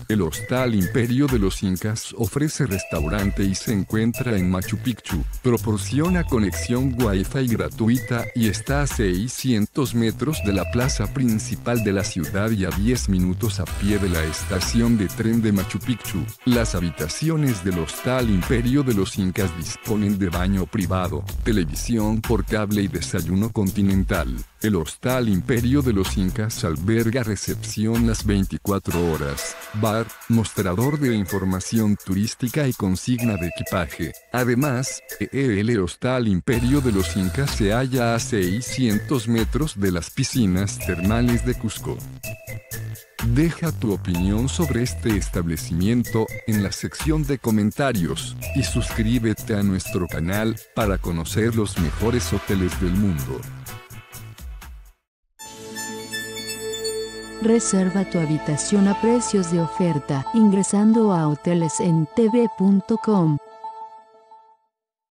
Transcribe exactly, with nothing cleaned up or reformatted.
El Hostal Imperio de los Incas ofrece restaurante y se encuentra en Machu Picchu. Proporciona conexión Wi-Fi gratuita y está a seiscientos metros de la plaza principal de la ciudad y a diez minutos a pie de la estación de tren de Machu Picchu. Las habitaciones del Hostal Imperio de los Incas disponen de baño privado, televisión por cable y desayuno continental. El Hostal Imperio de los Incas alberga recepción las veinticuatro horas, bar, mostrador de información turística y consigna de equipaje. Además, el Hostal Imperio de los Incas se halla a seiscientos metros de las piscinas termales de Cusco. Deja tu opinión sobre este establecimiento en la sección de comentarios y suscríbete a nuestro canal para conocer los mejores hoteles del mundo. Reserva tu habitación a precios de oferta ingresando a hoteles en t v punto com.